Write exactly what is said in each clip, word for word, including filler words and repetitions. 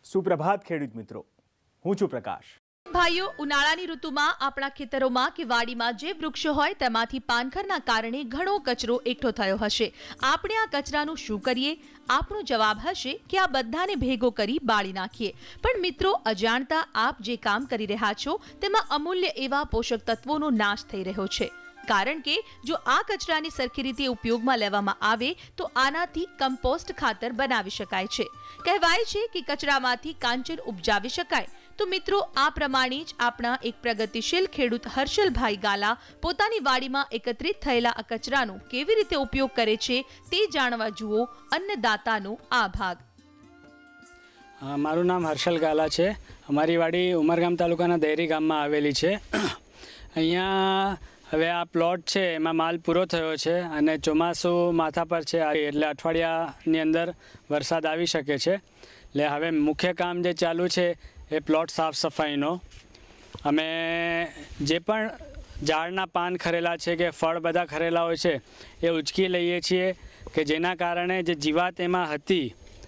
સુપ્રભાત ખેડૂત મિત્રો, હું છું પ્રકાશ। ભાઈઓ, ઉનાળાની ઋતુમાં આપણા ખેતરોમાં કે વાડીમાં જે વૃક્ષો હોય તેમાંથી પાનખરના કારણે ઘણો કચરો એકઠો થયો હશે। આપણે આ કચરાનું શું કરીએ? આપણો જવાબ હશે કે આ બધાને ભેગો કરી બાળી નાખીએ। પણ મિત્રો, અજાણતા આપ જે કામ કરી રહ્યા છો તેમાં અમૂલ્ય એવા પોષક તત્વોનો નાશ થઈ રહ્યો છે। કારણ કે જો આ કચરાની સરખી રીતે ઉપયોગમાં લેવામાં આવે તો આનાથી કમ્પોસ્ટ ખાતર બનાવી શકાય છે। કહેવાય છે કે કચરામાંથી કાંચન ઉપજાવી શકાય। તો મિત્રો, આ પ્રમાણે જ આપણા એક પ્રગતિશીલ ખેડૂત હર્ષલભાઈ ગાલા પોતાની વાડીમાં એકત્રિત થયેલા આ કચરાનો કેવી રીતે ઉપયોગ કરે છે તે જાણવા જુઓ અન્નદાતાનો આ ભાગ। મારું નામ હર્ષલ ગાલા છે। અમારી વાડી ઉમરગામ તાલુકાના દહેરી ગામમાં આવેલી છે। અહીંયા હવે આ પ્લોટ છે એમાં માલ પૂરો થયો છે અને ચોમાસું માથા પર છે, એટલે અઠવાડિયાની અંદર વરસાદ આવી શકે છે। એટલે હવે મુખ્ય કામ જે ચાલુ છે એ પ્લોટ સાફ સફાઈનો। અમે જે પણ ઝાડના પાન ખરેલા છે કે ફળ બધા ખરેલા હોય છે એ ઉચકી લઈએ છીએ કે જેના કારણે જે જીવાત એમાં હતી,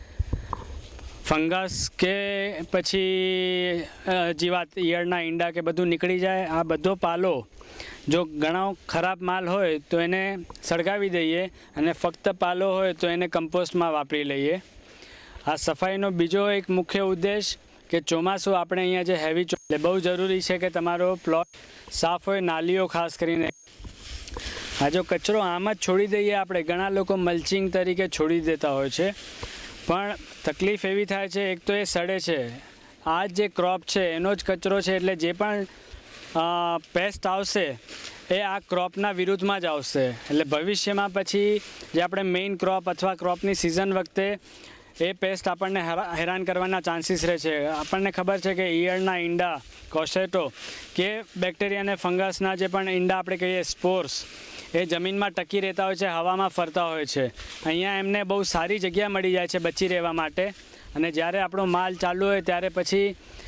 ફંગસ કે પછી જીવાત ઈયળના ઈંડા કે બધું નીકળી જાય। આ બધો પાલો જો ઘણો ખરાબ માલ હોય તો એને સળગાવી દઈએ અને ફક્ત પાલો હોય તો એને કમ્પોસ્ટમાં વાપરી લઈએ। આ સફાઈનો બીજો એક મુખ્ય ઉદ્દેશ કે ચોમાસું આપણે અહીંયા જે હેવી એટલે બહુ જરૂરી છે કે તમારો પ્લોટ સાફ હોય, નાલીઓ ખાસ કરીને। આ જો કચરો આમ જ છોડી દઈએ આપણે, ઘણા લોકો મલ્ચિંગ તરીકે છોડી દેતા હોય છે, પણ તકલીફ એવી થાય છે, એક તો એ સડે છે, આ જે ક્રોપ છે એનો જ કચરો છે, એટલે જે પણ પેસ્ટ આવશે એ આ ક્રોપના વિરુદ્ધમાં જ આવશે। એટલે ભવિષ્યમાં પછી જે આપણે મેઇન ક્રોપ અથવા ક્રોપની સિઝન વખતે એ પેસ્ટ આપણને હેરાન કરવાના ચાન્સીસ રહે છે। આપણને ખબર છે કે ઈયળના ઈંડા, કોશેટો કે બેક્ટેરિયા અને ફંગસના જે પણ ઈંડા આપણે કહીએ સ્પોર્સ, એ જમીનમાં ટકી રહેતા હોય છે, હવામાં ફરતા હોય છે। અહીંયા એમને બહુ સારી જગ્યા મળી જાય છે બચી રહેવા માટે, અને જ્યારે આપણો માલ ચાલુ હોય ત્યારે પછી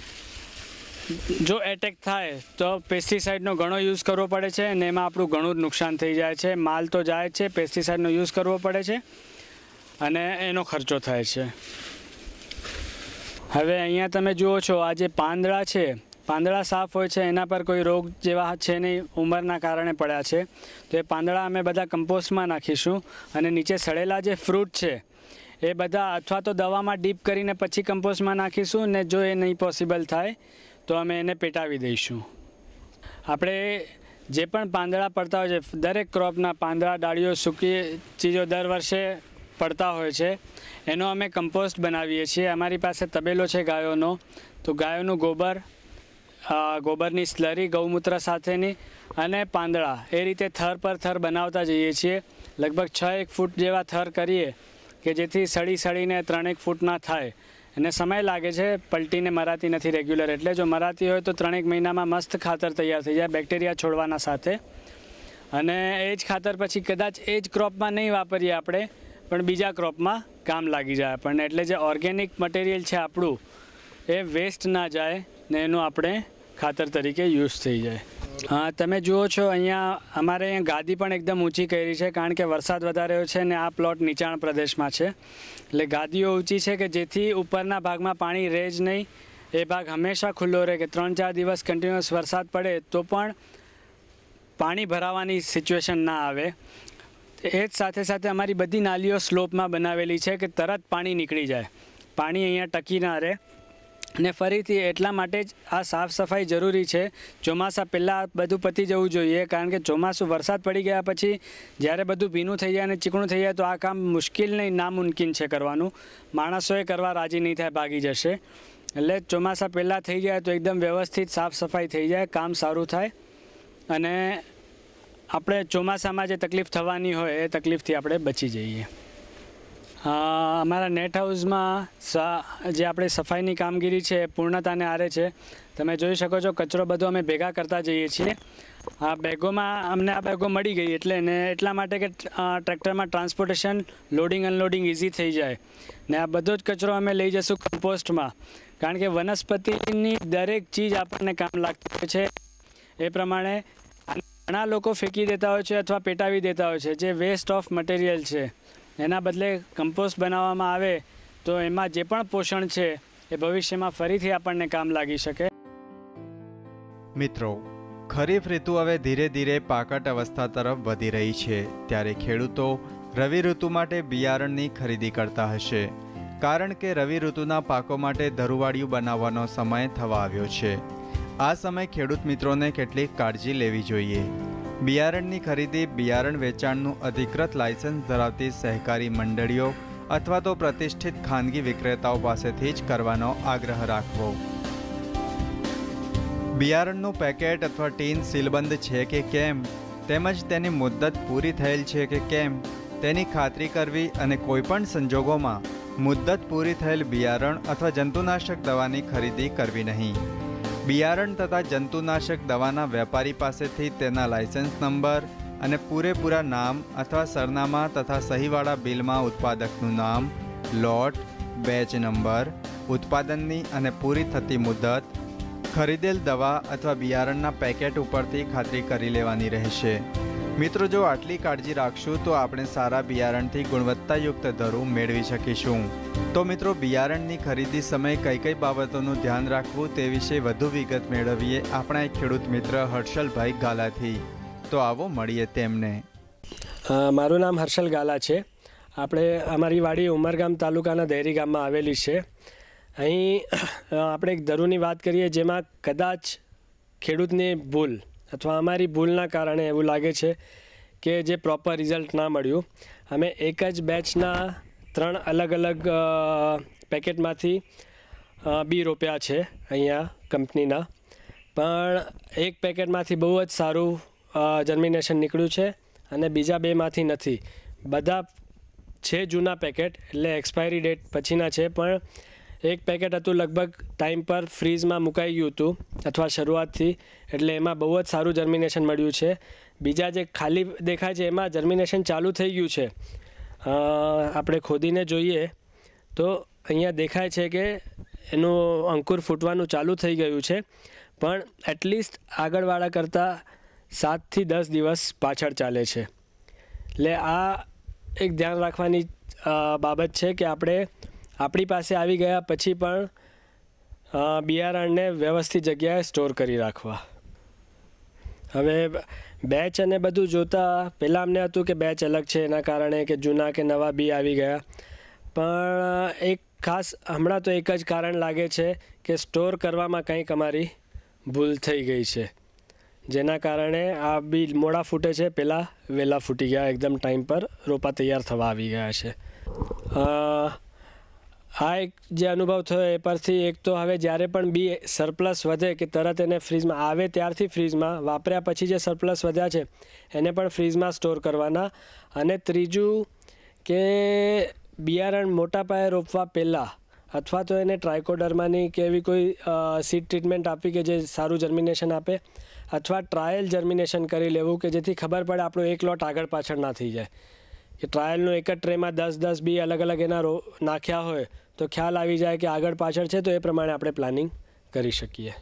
જો એટેક થાય તો પેસ્ટિસાઇડનો ઘણો યુઝ કરવો પડે છે અને એમાં આપણું ઘણું જ નુકસાન થઈ જાય છે। માલ તો જાય છે, પેસ્ટિસાઇડનો યુઝ કરવો પડે છે અને એનો ખર્ચો થાય છે। હવે અહીંયા તમે જુઓ છો, આ જે પાંદડા છે, પાંદડા સાફ હોય છે, એના પર કોઈ રોગ જેવા છે નહીં, ઉંમરના કારણે પડ્યા છે, તો એ પાંદડા અમે બધા કમ્પોસ્ટમાં નાખીશું અને નીચે સડેલા જે ફ્રૂટ છે એ બધા અથવા તો દવામાં ડીપ કરીને પછી કમ્પોસ્ટમાં નાખીશું, ને જો એ નહીં પોસિબલ થાય તો અમે એને પેટાવી દઈશું। આપણે જે પણ પાંદડા પડતા હોય છે, દરેક ક્રોપના પાંદડા, ડાળીઓ, સૂકી ચીજો દર વર્ષે પડતા હોય છે, એનો અમે કમ્પોસ્ટ બનાવીએ છીએ। અમારી પાસે તબેલો છે ગાયોનો, તો ગાયોનું ગોબર, ગોબરની સ્લરી ગૌમૂત્ર સાથેની અને પાંદડા, એ રીતે થર પર થર બનાવતા જઈએ છીએ। લગભગ છ એક ફૂટ જેવા થર કરીએ કે જેથી સડી સડીને ત્રણેક ફૂટના થાય, અને સમય લાગે છે, પલટીને મરાતી નથી રેગ્યુલર, એટલે જો મરાતી હોય તો ત્રણેક મહિનામાં મસ્ત ખાતર તૈયાર થઈ જાય બેક્ટેરિયા છોડવાના સાથે। અને એ જ ખાતર પછી કદાચ એ જ ક્રોપમાં નહીં વાપરીએ આપણે, પણ બીજા ક્રોપમાં કામ લાગી જાય આપણને, એટલે જે ઓર્ગેનિક મટીરિયલ છે આપણું એ વેસ્ટ ના જાય ને એનું આપણે ખાતર તરીકે યુઝ થઈ જાય। હા, તમે જુઓ છો અહીંયા અમારે અહીંયા ગાદી પણ એકદમ ઊંચી કરી છે, કારણ કે વરસાદ વધારે છે ને આ પ્લોટ નીચાણ પ્રદેશમાં છે, એટલે ગાદીઓ ઊંચી છે કે જેથી ઉપરના ભાગમાં પાણી રહે જ નહીં, એ ભાગ હંમેશા ખુલ્લો રહે કે ત્રણ ચાર દિવસ કન્ટિન્યુઅસ વરસાદ પડે તો પણ પાણી ભરાવાની સિચ્યુએશન ના આવે। એ જ સાથે સાથે અમારી બધી નાલીઓ સ્લોપમાં બનાવેલી છે કે તરત પાણી નીકળી જાય, પાણી અહીંયા ટકી ના રહે। ને ફરીથી એટલા માટે જ આ સાફ સફાઈ જરૂરી છે। ચોમાસા પહેલાં બધું પતી જવું જોઈએ, કારણ કે ચોમાસું વરસાદ પડી ગયા પછી જ્યારે બધું ભીનું થઈ જાય અને ચીકણું થઈ જાય તો આ કામ મુશ્કેલ નહીં, નામુમકિન છે કરવાનું, માણસોએ કરવા રાજી નહીં થાય, ભાગી જશે। એટલે ચોમાસા પહેલાં થઈ જાય તો એકદમ વ્યવસ્થિત સાફ સફાઈ થઈ જાય, કામ સારું થાય અને આપણે ચોમાસામાં જે તકલીફ થવાની હોય એ તકલીફથી આપણે બચી જઈએ। અમારા નેટ હાઉસમાં જે આપણે સફાઈની કામગીરી છે એ પૂર્ણતાને આરે છે। તમે જોઈ શકો છો, કચરો બધો અમે ભેગા કરતા જઈએ છીએ। આ બેગોમાં અમને આ બેગો મળી ગઈ એટલે ને એટલા માટે કે ટ્રેક્ટરમાં ટ્રાન્સપોર્ટેશન, લોડિંગ અનલોડિંગ ઇઝી થઈ જાય, ને આ બધો જ કચરો અમે લઈ જઈશું કમ્પોસ્ટમાં, કારણ કે વનસ્પતિની દરેક ચીજ આપણને કામ લાગતી હોય છે। એ પ્રમાણે ઘણા લોકો ફેંકી દેતા હોય છે અથવા પેટાવી દેતા હોય છે, જે વેસ્ટ ઓફ મટીરિયલ છે, એના બદલે કમ્પોસ્ટ બનાવવામાં આવે તો એમાં જે પણ પોષણ છે એ ભવિષ્યમાં ફરીથી આપણને કામ લાગી શકે. મિત્રો, ખરીફ ઋતુ હવે ધીરે ધીરે પાકટ અવસ્થા તરફ વધી રહી છે, ત્યારે ખેડૂતો રવિ ઋતુ માટે બિયારણની ખરીદી કરતા હશે, કારણ કે રવિ ઋતુના પાકો માટે ધરુવાડિયું બનાવવાનો સમય થવા આવ્યો છે. આ સમય ખેડૂત મિત્રોને કેટલીક કાળજી લેવી જોઈએ. બિયારણની ખરીદી બિયારણ વેચાણનું અધિકૃત લાયસન્સ ધરાવતી સહકારી મંડળીઓ અથવા તો પ્રતિષ્ઠિત ખાનગી વિક્રેતાઓ પાસેથી જ કરવાનો આગ્રહ રાખવો. બિયારણનું પેકેટ અથવા ટીન સીલબંધ છે કે કેમ, તેમજ તેની મુદ્દત પૂરી થયેલ છે કે કેમ તેની ખાતરી કરવી અને કોઈપણ સંજોગોમાં મુદ્દત પૂરી થયેલ બિયારણ અથવા જંતુનાશક દવાની ખરીદી કરવી નહીં. બિયારણ તથા જંતુનાશક દવાના વેપારી પાસેથી તેના લાયસન્સ નંબર અને પૂરેપૂરા નામ અથવા સરનામા તથા સહીવાળા બિલમાં ઉત્પાદકનું નામ, લોટ, બેચ નંબર, ઉત્પાદનની અને પૂરી થતી મુદત, ખરીદેલ દવા અથવા બિયારણના પેકેટ ઉપરથી ખાતરી કરી લેવાની રહેશે. મિત્રો, જો આટલી કાળજી રાખશું તો આપણે સારા બિયારણથી ગુણવત્તાયુક્ત ધરું મેળવી શકીશું. તો મિત્રો, બિયારણની ખરીદી સમયે કઈ કઈ બાબતોનું ધ્યાન રાખવું તે વિશે વધુ વિગત મેળવીએ આપણા એક ખેડૂત મિત્ર હર્ષલભાઈ ગાલાથી. તો આવો મળીએ તેમને. મારું નામ હર્ષલ ગાલા છે. આપણે અમારી વાડી ઉમરગામ તાલુકાના દહેરી ગામમાં આવેલી છે. અહીં આપણે એક ધરુની વાત કરીએ જેમાં કદાચ ખેડૂતની ભૂલ અથવા અમારી ભૂલના કારણે એવું લાગે છે કે જે પ્રોપર રિઝલ્ટ ના મળ્યું. અમે એક જ બેચના ત્રણ અલગ અલગ પેકેટમાંથી બી રોપ્યા છે અહીંયા કંપનીના, પણ એક પેકેટમાંથી બહુ જ સારું જર્મિનેશન નીકળ્યું છે અને બીજા બેમાંથી નથી. બધા છે જૂના પેકેટ, એટલે એક્સપાયરી ડેટ પછીના છે, પણ એક પેકેટ હતું લગભગ ટાઈમ પર ફ્રીઝમાં મુકાઈ ગયું હતું અથવા શરૂઆતથી, એટલે એમાં બહુ જ સારું જર્મિનેશન મળ્યું છે. બીજા જે ખાલી દેખાય છે એમાં જર્મિનેશન ચાલુ થઈ ગયું છે. આપણે ખોદીને જોઈએ તો અહીંયા દેખાય છે કે એનું અંકુર ફૂટવાનું ચાલુ થઈ ગયું છે, પણ એટલીસ્ટ આગળવાળા કરતાં સાતથી દસ દિવસ પાછળ ચાલે છે. એટલે આ એક ધ્યાન રાખવાની બાબત છે કે આપણે આપણી પાસે આવી ગયા પછી પણ બિયારણને વ્યવસ્થિત જગ્યાએ સ્ટોર કરી રાખવા. હવે બેચ અને બધું જોતાં પહેલાં અમને હતું કે બેચ અલગ છે એના કારણે કે જૂના કે નવા બી આવી ગયા, પણ એક ખાસ હમણાં તો એક જ કારણ લાગે છે કે સ્ટોર કરવામાં કંઈક અમારી ભૂલ થઈ ગઈ છે, જેના કારણે આ બી મોડા ફૂટે છે, પહેલાં વહેલા ફૂટી ગયા, એકદમ ટાઈમ પર રોપા તૈયાર થવા આવી ગયા છે. આ એક જે અનુભવ થયો એ પરથી એક તો હવે જ્યારે પણ બી સરપ્લસ વધે કે તરત એને ફ્રીજમાં આવે ત્યારથી ફ્રીજમાં, વાપર્યા પછી જે સરપ્લસ વધ્યા છે એને પણ ફ્રીજમાં સ્ટોર કરવાના. અને ત્રીજું કે બિયારણ મોટા પાયે રોપવા પહેલાં અથવા તો એને ટ્રાયકોડર્માની કે એવી કોઈ સીડ ટ્રીટમેન્ટ આપવી કે જે સારું જર્મિનેશન આપે, અથવા ટ્રાયલ જર્મિનેશન કરી લેવું કે જેથી ખબર પડે આપણો એક લોટ આગળ પાછળ ના થઈ જાય. કે ટ્રાયલનું એક જ ટ્રેમાં દસ દસ બી અલગ અલગ એના રો નાખ્યા હોય તો ખ્યાલ આવી જાય કે આગળ પાછળ છે, તો એ પ્રમાણે આપણે પ્લાનિંગ કરી શકીએ.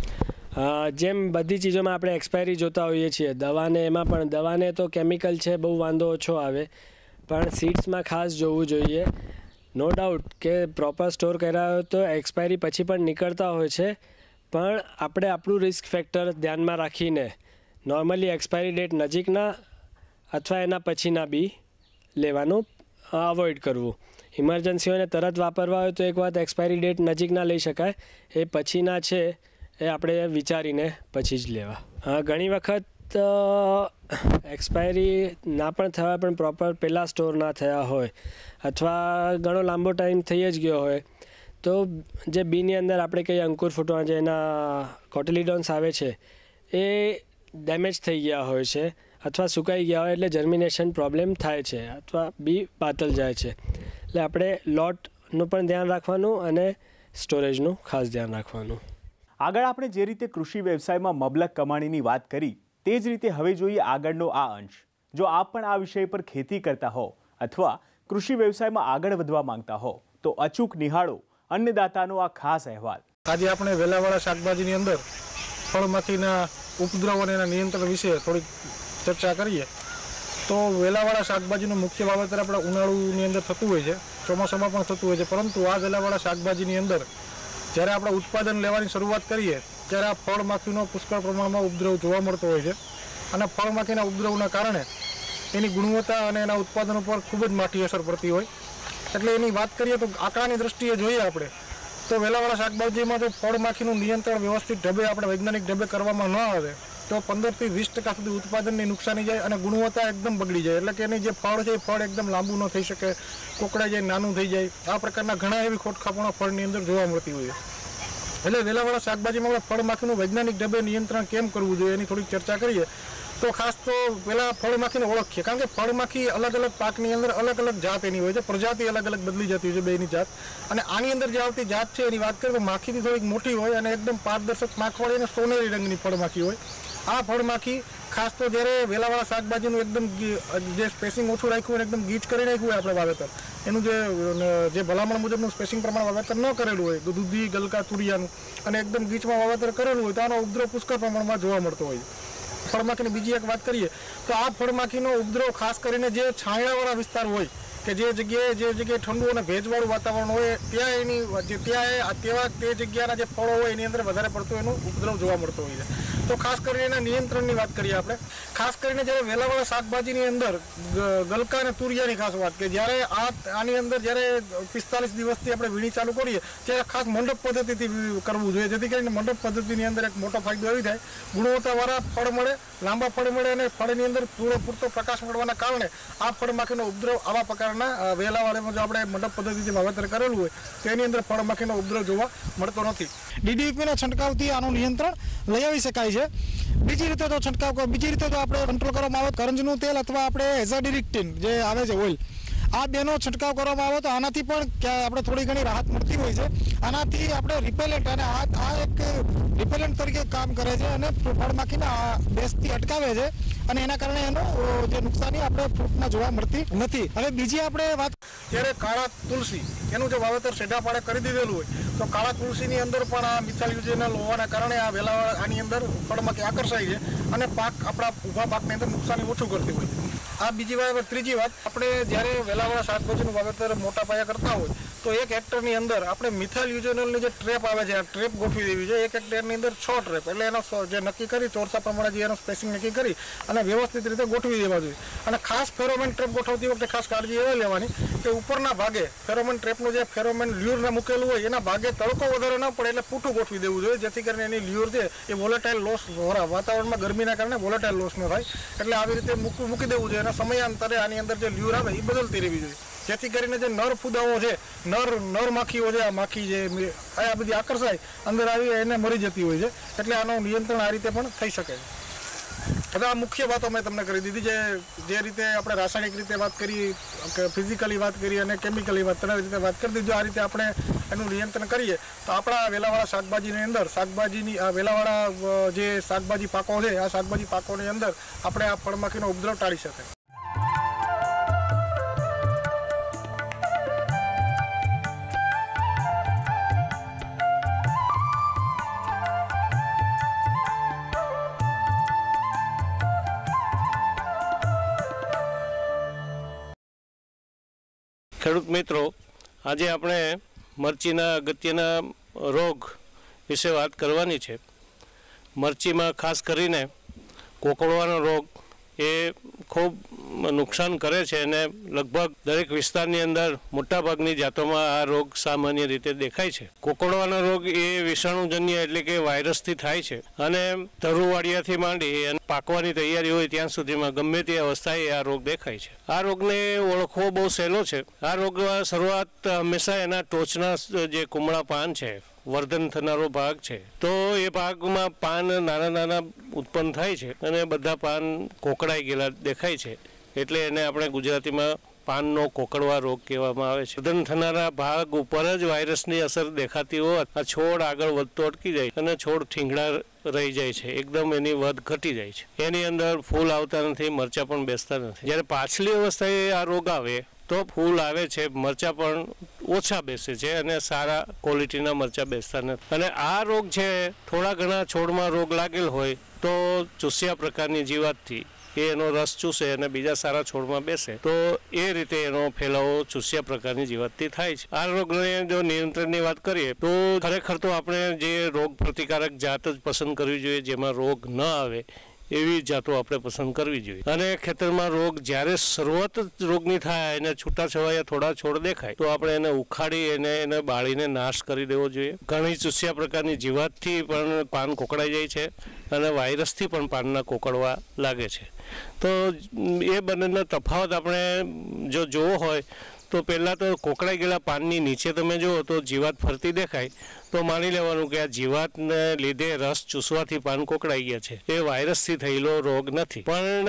જેમ બધી ચીજોમાં આપણે એક્સપાયરી જોતા હોઈએ છીએ, દવાને એમાં પણ દવાને તો કેમિકલ છે બહુ વાંધો ઓછો આવે, પણ સીડ્સમાં ખાસ જોવું જોઈએ. નો ડાઉટ કે પ્રોપર સ્ટોર કર્યા હોય તો એક્સપાયરી પછી પણ નીકળતા હોય છે, પણ આપણે આપણું રિસ્ક ફેક્ટર ધ્યાનમાં રાખીને નોર્મલી એક્સપાયરી ડેટ નજીકના અથવા એના પછીના બી લેવાનું અવોઇડ કરવું. ઇમરજન્સીઓને તરત વાપરવા હોય તો એક વાત એક્સપાયરી ડેટ નજીકના લઈ શકાય, એ પછીના છે એ આપણે વિચારીને પછી જ લેવા. હા, ઘણી વખત એક્સપાયરી ના પણ થયા પણ પ્રોપર પહેલાં સ્ટોર ના થયા હોય અથવા ઘણો લાંબો ટાઈમ થઈ જ ગયો હોય તો જે બીની અંદર આપણે કંઈ અંકુર ફૂટવા જે એના કોટિલિડોન્સ આવે છે એ ડેમેજ થઈ ગયા હોય છે અથવા સુકાઈ ગયા હોય, એટલે જર્મિનેશન પ્રોબ્લેમ થાય છે અથવા બી પાતળ જાય છે. એટલે આપણે લોટનું પણ ધ્યાન રાખવાનું અને સ્ટોરેજનું ખાસ ધ્યાન રાખવાનું. આગળ આપણે જે રીતે કૃષિ વ્યવસાયમાં મબલક કમાણીની વાત કરી તે જ રીતે હવે જોઈએ આગળનો આ અંશ. જો આપ પણ આ વિષય પર ખેતી કરતા હો અથવા કૃષિ વ્યવસાયમાં આગળ વધવા માંગતા હો તો અચૂક નિહાળો અન્નદાતાનો આ ખાસ અહેવાલ. આજે આપણે વેલાવાળા શાકભાજીની અંદર ફળમાખીના ઉપદ્રવ અને એના નિયંત્રણ વિશે થોડીક ચર્ચા કરીએ તો વેલાવાળા શાકભાજીનું મુખ્ય વાવેતર આપણે ઉનાળુની અંદર થતું હોય છે, ચોમાસામાં પણ થતું હોય છે, પરંતુ આ વેલાવાળા શાકભાજીની અંદર જ્યારે આપણે ઉત્પાદન લેવાની શરૂઆત કરીએ ત્યારે આ ફળ માખીનો પુષ્કળ પ્રમાણમાં ઉપદ્રવ જોવા મળતો હોય છે અને ફળ માખીના ઉપદ્રવના કારણે એની ગુણવત્તા અને એના ઉત્પાદન ઉપર ખૂબ જ માઠી અસર પડતી હોય. એટલે એની વાત કરીએ તો આંકડાની દ્રષ્ટિએ જોઈએ આપણે તો વેલાવાળા શાકભાજીમાં જો ફળ માખીનું નિયંત્રણ વ્યવસ્થિત ઢબે આપણે વૈજ્ઞાનિક ઢબે કરવામાં ન આવે તો પંદરથી વીસ ટકા સુધી ઉત્પાદનની નુકસાની જાય અને ગુણવત્તા એકદમ બગડી જાય. એટલે કે એની જે ફળ છે એ ફળ એકદમ લાંબુ ન થઈ શકે, કોકડાઈ જાય, નાનું થઈ જાય. આ પ્રકારના ઘણા એવી ખોટખાપણો ફળની અંદર જોવા મળતી હોય છે. એટલે વેલાવાળા શાકભાજીમાં આપણે ફળ માખીનું વૈજ્ઞાનિક ઢબે નિયંત્રણ કેમ કરવું જોઈએ એની થોડીક ચર્ચા કરીએ તો ખાસ તો પહેલાં ફળ માખીને ઓળખીએ, કારણ કે ફળ માખી અલગ અલગ પાકની અંદર અલગ અલગ જાત એની હોય છે, પ્રજાતિ અલગ અલગ બદલી જતી હોય છે બેની જાત. અને આની અંદર જે આવતી જાત છે એની વાત કરીએ તો માખીથી થોડીક મોટી હોય અને એકદમ પારદર્શક માખવાળી અને સોનેરી રંગની ફળ માખી હોય. આ ફળ માખી ખાસ તો જ્યારે વેલાવાળા શાકભાજીનું એકદમ જે સ્પેસિંગ ઓછું રાખ્યું હોય એકદમ ગીચ કરી નાખ્યું હોય આપણે વાવેતર, એનું જે જે ભલામણ મુજબનું સ્પેસિંગ પ્રમાણે વાવેતર ન કરેલું હોય દૂધી, ગલકા, તુરિયાનું અને એકદમ ગીચમાં વાવેતર કરેલું હોય તો આનો ઉપદ્રવ પુષ્કળ પ્રમાણમાં જોવા મળતો હોય. ફળમાખીની બીજી એક વાત કરીએ તો આ ફળમાખીનો ઉપદ્રવ ખાસ કરીને જે છાંયડાવાળા વિસ્તાર હોય કે જે જગ્યાએ જે જગ્યાએ ઠંડુ અને ભેજવાળું વાતાવરણ હોય ત્યાં એની જે ત્યાં તેવા તે જગ્યાના જે ફળો હોય એની અંદર વધારે પડતો એનો ઉપદ્રવ જોવા મળતો હોય છે. તો ખાસ કરીને એના નિયંત્રણની વાત કરીએ આપણે. ખાસ કરીને જ્યારે વેલાવાળા શાકભાજીની અંદર ગલકા અને તુરિયાની ખાસ વાત કે જ્યારે આ આની અંદર જ્યારે પિસ્તાલીસ દિવસથી આપણે વીણી ચાલુ કરીએ ત્યારે ખાસ મંડપ પદ્ધતિથી કરવું જોઈએ, જેથી કરીને મંડપ પદ્ધતિની અંદર એક મોટો ફાયદો આવી થાય, ગુણવત્તાવાળા ફળ મળે, લાંબા ફળ મળે અને ફળની અંદર પૂરો પૂરતો પ્રકાશ મળવાના કારણે આ ફળમાખીનો ઉપદ્રવ આવા પ્રકારના વેલાવાળામાં જો આપણે મંડપ પદ્ધતિથી વાવેતર કરેલું હોય તો એની અંદર ફળમાખીનો ઉપદ્રવ જોવા મળતો નથી. ડીડીપીના છંટકાવથી આનું નિયંત્રણ લઈ આવી શકાય છે. બીજી રીતે તો છંટકાવ બીજી રીતે તો આપણે કંટ્રોલ કરવામાં આવે કરંજનું તેલ અથવા આપણે એઝાડિરેક્ટિન જે આવે છે ઓઇલ, આ બેનો છંટકાવ કરવામાં આવે તો આનાથી પણ આપણે થોડી ઘણી રાહત મળતી હોય છે. આનાથી આપણે રિપેલેન્ટ અને આ આ એક રિપેલેન્ટ તરીકે કામ કરે છે અને ફળમાખીને બેસથી અટકાવે છે અને એના કારણે એનો જે નુકસાની આપણે ફ્રૂટમાં જોવા મળતી નથી. હવે બીજી આપણે વાત ત્યારે કાળા તુલસી એનું જો વાવેતર સેઢાપાડે કરી દીધેલું હોય તો કાળા તુલસીની અંદર પણ આ મિથાઇલ યુજેનલ હોવાના કારણે આ વેલાવાળા આની અંદર ફળમાખી આકર્ષાય છે અને પાક આપણા ઊભા પાકની અંદર નુકસાની ઓછું કરતી હોય છે. આ બીજી વાત. ત્રીજી વાત, આપણે જ્યારે વેલાવાળા શાકભાજીનું વાવેતર મોટા પાયા કરતા હોય તો એક હેક્ટરની અંદર આપણે મિથાઇલ યુજેનલની જે ટ્રેપ આવે છે આ ટ્રેપ ગોઠવી દેવી છે. એક હેક્ટરની અંદર છ ટ્રેપ એટલે એનો જે નક્કી કરી ચોરસા પ્રમાણે જે એનો સ્પેસિંગ નક્કી કરી અને વ્યવસ્થિત રીતે ગોઠવી દેવા જોઈએ. અને ખાસ ફેરોમેન ટ્રેપ ગોઠવતી વખતે ખાસ કાળજી એ લેવાની કે ઉપરના ભાગે ફેરોમેન ટ્રેપનું જે ફેરોમેન લ્યુરને મૂકેલું હોય એના ભાગે તડકો વધારે ન પડે એટલે પૂઠું ગોઠવી દેવું જોઈએ, જેથી કરીને એની લ્યુર છે એ વોલેટાઇલ લોસ વાતાવરણમાં ગરમીના કારણે વોલેટાઇલ લોસ ન થાય. એટલે આવી રીતે મૂકવું મૂકી દેવું જોઈએ અને સમયાંતરે આની અંદર જે લ્યુર આવે એ બદલતી રહેવી જોઈએ, જેથી કરીને જે નર ફૂદાઓ છે, નર નર માખીઓ છે, આ માખી જે આ બધી આકર્ષાય અંદર આવી એને મરી જતી હોય છે. એટલે આનું નિયંત્રણ આ રીતે પણ થઈ શકે છે. હવે આ મુખ્ય વાતો મેં તમને કરી દીધી. જે જે રીતે આપણે રાસાયણિક રીતે વાત કરી, ફિઝિકલી વાત કરી અને કેમિકલી વાત ત્રણ રીતે વાત કરી દીધી. આ રીતે આપણે એનું નિયંત્રણ કરીએ તો આપણા વેલાવાળા શાકભાજીની અંદર શાકભાજીની આ વેલાવાળા જે શાકભાજી પાકો છે આ શાકભાજી પાકોની અંદર આપણે આ ફળમાખીનો ઉપદ્રવ ટાળી શકાય. ખેડૂત મિત્રો, આજે આપણે મરચીના અગત્યના રોગ વિશે વાત કરવાની છે. મરચીમાં ખાસ કરીને કોકડવાનો રોગ એ ખૂબ નુકસાન કરે છે અને લગભગ દરેક વિસ્તારની અંદર મોટાભાગની જાતોમાં આ રોગ સામાન્ય રીતે દેખાય છે. કોકડવાનો રોગ એ વિષાણુજન્ય એટલે કે વાયરસથી થાય છે અને ધરુવાડિયાથી માંડી અને પાકવાની તૈયારી હોય ત્યાં સુધીમાં ગમે તે અવસ્થાએ આ રોગ દેખાય છે. આ રોગને ઓળખવો બહુ સહેલો છે. આ રોગમાં શરૂઆત હંમેશા એના ટોચના જે કુમળા પાન છે, વર્ધન થનારો ભાગ છે, તો એ ભાગમાં પાન નાના નાના ઉત્પન્ન થાય છે અને બધા પાન કોકડાઈ ગયેલા દેખાય છે, એટલે એને આપણે ગુજરાતીમાં પાનનો કોકડવા રોગ કહેવામાં આવે છે. વર્ધન થનારા ભાગ ઉપર જ વાયરસની અસર દેખાતી હોય આ છોડ આગળ વધતો અટકી જાય અને છોડ ઠીંગડા રહી જાય છે, એકદમ એની વધ ઘટી જાય છે. એની અંદર ફૂલ આવતા નથી, મરચાં પણ બેસતા નથી. જ્યારે પાછલી અવસ્થાએ આ રોગ આવે તો ફૂલ આવે છે, મરચાં પણ ઓછા બેસે છે અને સારા ક્વોલિટીના મરચાં બેસતા નથી. અને આ રોગ છે થોડા ઘણા છોડમાં રોગ લાગેલ હોય તો ચૂસ્યા પ્રકારની જીવાતથી એ એનો રસ ચૂસે અને બીજા સારા છોડમાં બેસે તો એ રીતે એનો ફેલાવો ચૂસ્યા પ્રકારની જીવાતથી થાય છે. આ રોગને જો નિયંત્રણની વાત કરીએ તો ખરેખર તો આપણે જે રોગ પ્રતિકારક જાત જ પસંદ કરવી જોઈએ, જેમાં રોગ ન આવે એવી જાતો આપણે પસંદ કરવી જોઈએ. અને ખેતરમાં રોગ જ્યારે શરૂઆત જ રોગની થાય અને છૂટાછવાયા થોડા છોડ દેખાય તો આપણે એને ઉખાડી એને એને બાળીને નાશ કરી દેવો જોઈએ. ઘણી ચૂસ્યા પ્રકારની જીવાતથી પણ પાન કોકડાઈ જાય છે અને વાયરસથી પણ પાનના કોકડવા લાગે છે. તો એ બંનેનો તફાવત આપણે જો જોવો હોય તો પહેલાં તો કોકડાઈ ગયેલા પાનની નીચે તમે જુઓ તો જીવાત ફરતી દેખાય તો માની લેવાનું કે આ જીવાતને લીધે રસ ચૂસવાથી પાન કોકડાઈ ગયા છે, એ વાયરસથી થયેલો રોગ નથી. પણ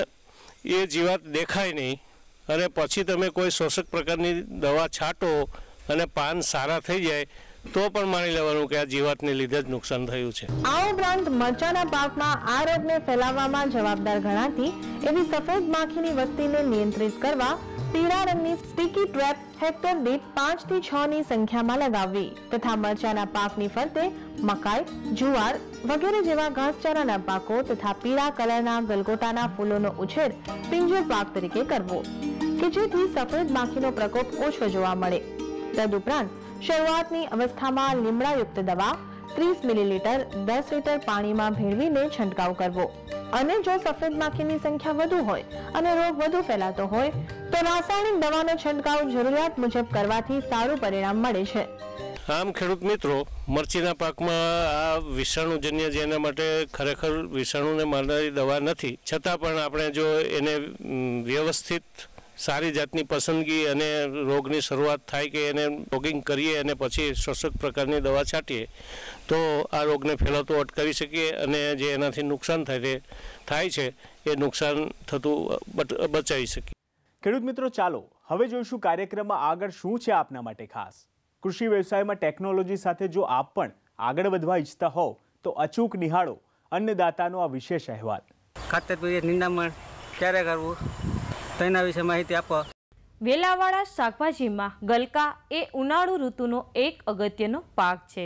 એ જીવાત દેખાય નહીં અને પછી તમે કોઈ શોષક પ્રકારની દવા છાંટો અને પાન સારા થઈ જાય તો પણ માની લેવાનું કે આ જીવાતને લીધે જ નુકસાન થયું છે. આ ઉપરાંત મરચાના પાકમાં આ રોગને ફેલાવવામાં જવાબદાર ગણાતી એવી સફેદ માખીની વસ્તીને નિયંત્રિત કરવા પીળા રંગની સ્ટીકી ટ્રેપ હેક્ટર દીઠ પાંચ થી છ ની સંખ્યામાં લગાવવી તથા મરચાના પાકની ફરતે મકાઈ, જુવાર વગેરે જેવા ઘાસચારાના પાકો તથા પીળા કલરના ગલગોટાના ફૂલોનો ઉછેર પિંજર પાક તરીકે કરવો કે જેથી સફેદ માખીનો પ્રકોપ ઓછો જોવા મળે. તદુપરાંત શરૂઆતની અવસ્થામાં લીમડાયુક્ત દવા ત્રીસ મિલીલીટર દસ લીટર પાણીમાં ભેળવીને છંટકાવ કરવો અને જો સફેદ માખીની સંખ્યા વધુ હોય અને રોગ વધુ ફેલાતો હોય તો રાસાયણિક દવાનો છંટકાવ જરૂરિયાત મુજબ કરવાથી સારું પરિણામ મળે છે. આમ ખેડૂત મિત્રો, મરચીના પાકમાં આ વિષાણુજન્ય જેના માટે ખરેખર વિષાણુને મારનારી દવા નથી, છતાં પણ આપણે જો એને વ્યવસ્થિત સારી જાતની પસંદગી અને રોગની શરૂઆત થાય કે એને રોગિંગ કરીએ અને પછી શોષક પ્રકારની દવા છાંટીએ તો આ રોગને ફેલાતો અટકાવી શકીએ અને જે એનાથી નુકસાન થાય તે થાય છે એ નુકસાન થતું બચાવી શકીએ. ખેડૂત મિત્રો, ચાલો હવે જોઈશું કાર્યક્રમમાં આગળ શું છે આપના માટે ખાસ. કૃષિ વ્યવસાયમાં ટેકનોલોજી સાથે જો આપ પણ આગળ વધવા ઈચ્છતા હોવ તો અચૂક નિહાળો અન્નદાતાનો આ વિશેષ અહેવાલ. ખાતર પીરિયડ નિંદામણ ક્યારે કરવું તેના વિશે માહિતી આપો. વેલાવાળા શાકભાજીમાં ગલકા એ ઉનાળુ ઋતુનો એક અગત્યનો પાક છે.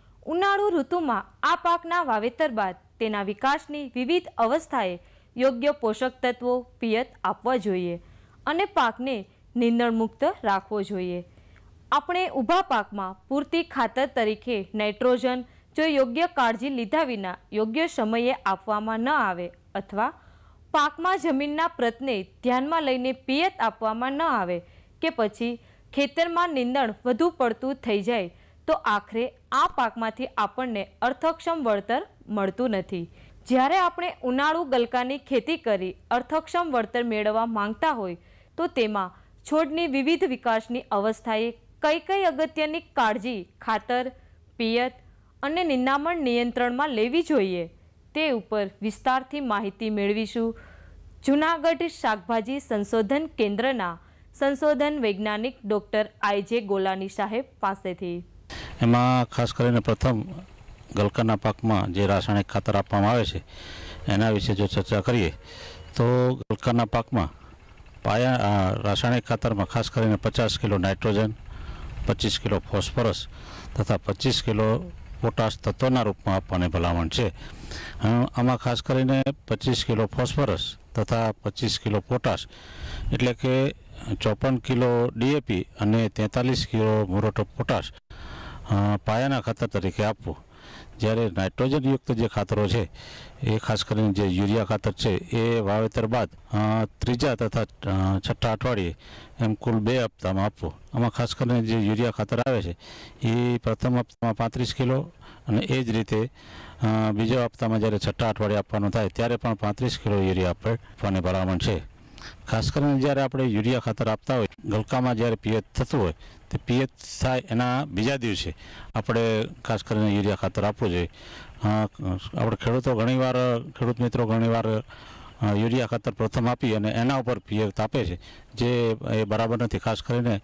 ઉનાળુ ઋતુમાં આ પાકના વાવેતર બાદ તેના વિકાસની વિવિધ અવસ્થાએ યોગ્ય પોષક તત્વો પિયત આપવા જોઈએ અને પાકને નીંદણ મુક્ત રાખવો જોઈએ. આપણે ઊભા પાકમાં પૂરતી ખાતર તરીકે નાઇટ્રોજન જો યોગ્ય કાળજી લીધા વિના યોગ્ય સમયે આપવામાં ન આવે અથવા પાકમાં જમીનના પ્રતને ધ્યાનમાં લઈને પિયત આપવામાં ન આવે કે પછી ખેતરમાં નીંદણ વધુ પડતું થઈ જાય તો આખરે આ પાકમાંથી આપણને અર્થક્ષમ વળતર મળતું નથી. જ્યારે આપણે ઉનાળુ ગલકાની ખેતી કરી અર્થક્ષમ વળતર મેળવવા માંગતા હોય તો તેમાં છોડની વિવિધ વિકાસની અવસ્થાએ કઈ કઈ અગત્યની કાળજી ખાતર, પિયત અને નિંદામણ નિયંત્રણમાં લેવી જોઈએ તે ઉપર વિસ્તારથી માહિતી મેળવીશું જૂનાગઢ શાકભાજી સંશોધન કેન્દ્રના સંશોધન વૈજ્ઞાનિક ડૉક્ટર આઈ જે ગોલાની સાહેબ પાસેથી. એમાં ખાસ કરીને પ્રથમ ગલકાના પાકમાં જે રાસાયણિક ખાતર આપવામાં આવે છે એના વિશે જો ચર્ચા કરીએ તો ગલકાના પાકમાં પાયા રાસાયણિક ખાતરમાં ખાસ કરીને પચાસ કિલો નાઇટ્રોજન, પચીસ કિલો ફોસ્ફરસ તથા પચીસ કિલો પોટાશ તત્વના રૂપમાં આપવાની ભલામણ છે. આમાં ખાસ કરીને પચીસ કિલો ફોસ્ફરસ તથા પચીસ કિલો પોટાશ એટલે કે ચોપન કિલો ડીએપી અને તેતાલીસ કિલો મુરટ ઓફ પોટાશ પાયાના ખાતર તરીકે આપવું. જ્યારે નાઇટ્રોજનયુક્ત જે ખાતરો છે એ ખાસ કરીને જે યુરિયા ખાતર છે એ વાવેતર બાદ ત્રીજા તથા છઠ્ઠા અઠવાડિયે એમ કુલ બે હપ્તામાં આપવું. આમાં ખાસ કરીને જે યુરિયા ખાતર આવે છે એ પ્રથમ હપ્તામાં પાંત્રીસ કિલો અને એ જ રીતે બીજા હપ્તામાં જ્યારે છઠ્ઠા અઠવાડિયે આપવાનું થાય ત્યારે પણ પાંત્રીસ કિલો યુરિયા આપણે આપવાની ભલામણ છે. ખાસ કરીને જ્યારે આપણે યુરિયા ખાતર આપતા હોય ગલકામાં જ્યારે પિયત થતું હોય તે પિયત થાય એના બીજા દિવસે આપણે ખાસ કરીને યુરિયા ખાતર આપવું જોઈએ. આપણે ખેડૂતો ઘણીવાર ખેડૂત મિત્રો ઘણીવાર યુરિયા ખાતર પ્રથમ આપી અને એના ઉપર પિયત આપે છે જે એ બરાબર નથી. ખાસ કરીને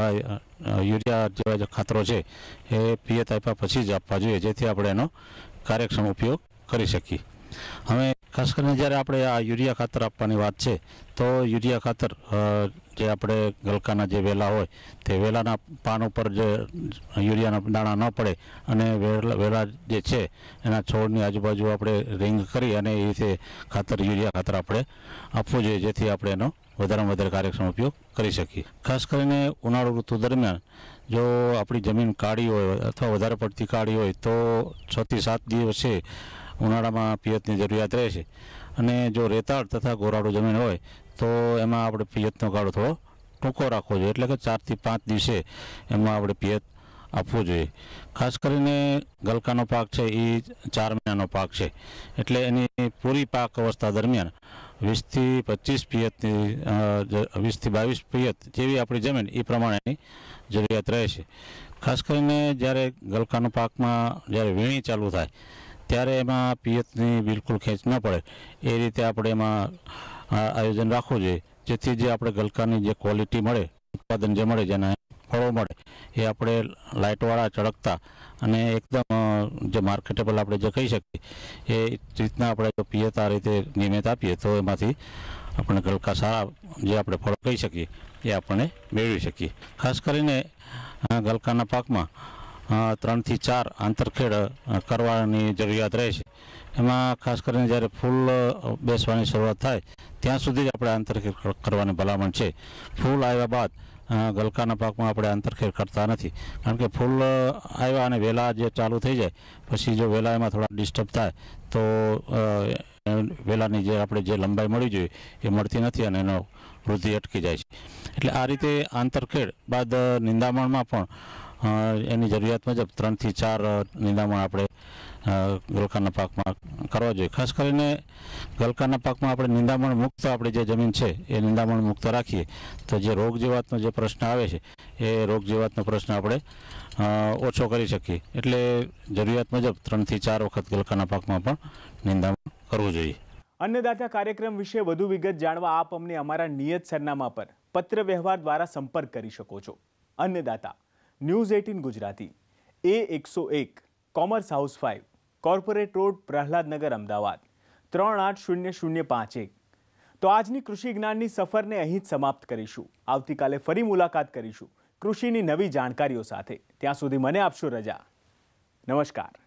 યુરિયા જેવા જે ખાતરો છે એ પિયત આપ્યા પછી જ આપવા જોઈએ જેથી આપણે એનો કાર્યક્ષમ ઉપયોગ કરી શકીએ. હવે ખાસ કરીને જ્યારે આપણે આ યુરિયા ખાતર આપવાની વાત છે તો યુરિયા ખાતર જે આપણે ગલકાના જે વેલા હોય તે વેલાના પાન ઉપર જે યુરિયાના દાણા ન પડે અને વેલા વેલા જે છે એના છોડની આજુબાજુ આપણે રિંગ કરી અને એ રીતે ખાતર યુરિયા ખાતર આપણે આપવું જોઈએ, જેથી આપણે એનો વધારેમાં વધારે કાર્યક્ષમ ઉપયોગ કરી શકીએ. ખાસ કરીને ઉનાળુ ઋતુ દરમિયાન જો આપણી જમીન કાળી હોય અથવા વધારે પડતી કાળી હોય તો છ થી સાત દિવસે ઉનાળામાં પિયતની જરૂરિયાત રહે છે. અને જો રેતાળ તથા ગોરાળું જમીન હોય તો એમાં આપણે પિયતનો ગાળો થોડો ટૂંકો રાખવો જોઈએ, એટલે કે ચારથી પાંચ દિવસે એમાં આપણે પિયત આપવું જોઈએ. ખાસ કરીને ગલકાનો પાક છે એ ચાર મહિનાનો પાક છે, એટલે એની પૂરી પાક અવસ્થા દરમિયાન વીસથી પચીસ પિયતની વીસથી બાવીસ પિયત જેવી આપણી જમીન એ પ્રમાણેની જરૂરિયાત રહે છે. ખાસ કરીને જ્યારે ગલકાનો પાકમાં જ્યારે વીણી ચાલુ થાય ત્યારે એમાં પિયતની બિલકુલ ખેંચ ન પડે એ રીતે આપણે એમાં આયોજન રાખવું જોઈએ, જેથી જે આપણે ગલકાની જે ક્વોલિટી મળે, ઉત્પાદન જે મળે, જેના ફળો મળે એ આપણે લાઇટવાળા ચળકતા અને એકદમ જે માર્કેટેબલ આપણે જે કહી શકીએ એ રીતના આપણે જો પિયત આ રીતે નિયમિત આપીએ તો એમાંથી આપણે ગલકા સારા જે આપણે ફળો કહી શકીએ એ આપણને મેળવી શકીએ. ખાસ કરીને ગલકાના પાકમાં ત્રણથી ચાર આંતરખેડ કરવાની જરૂરિયાત રહે છે. એમાં ખાસ કરીને જ્યારે ફૂલ બેસવાની શરૂઆત થાય ત્યાં સુધી જ આપણે આંતરખેડ કરવાની ભલામણ છે. ફૂલ આવ્યા બાદ ગલકાના પાકમાં આપણે આંતરખેડ કરતા નથી, કારણ કે ફૂલ આવ્યા અને વેલા જે ચાલુ થઈ જાય પછી જો વેલા એમાં થોડા ડિસ્ટર્બ થાય તો વેલાની જે આપણે જે લંબાઈ મળવી જોઈએ એ મળતી નથી અને એનો વૃદ્ધિ અટકી જાય છે. એટલે આ રીતે આંતરખેડ બાદ નિંદામણમાં પણ એની જરૂરિયાત મુજબ ત્રણથી ચાર નિંદામણ આપણે ગલકાના પાકમાં કરવા જોઈએ. ખાસ કરીને ગલકાના પાકમાં આપણે નિંદામણ મુક્ત આપણે જે જમીન છે એ નિંદામણ મુક્ત રાખીએ તો જે રોગ જીવાતનો જે પ્રશ્ન આવે છે એ રોગ જીવાતનો પ્રશ્ન આપણે ઓછો કરી શકીએ. એટલે જરૂરિયાત મુજબ ત્રણથી ચાર વખત ગલકાના પાકમાં પણ નિંદામણ કરવું જોઈએ. અન્નદાતા કાર્યક્રમ વિશે વધુ વિગત જાણવા આપ અમને અમારા નિયત સરનામા પર પત્ર વ્યવહાર દ્વારા સંપર્ક કરી શકો છો. Annadata news eighteen Gujarati, A એકસો એક commerce house five, corporate road, Prahladnagar, Ahmedabad ત્રણ આઠ શૂન્ય શૂન્ય પાંચ એક. તો આજની કૃષિ જ્ઞાનની સફરને અહીં જ સમાપ્ત કરીશું. આવતીકાલે ફરી મુલાકાત કરીશું કૃષિની નવી જાણકારીઓ સાથે. ત્યાં સુધી મને આપશો રજા. નમસ્કાર.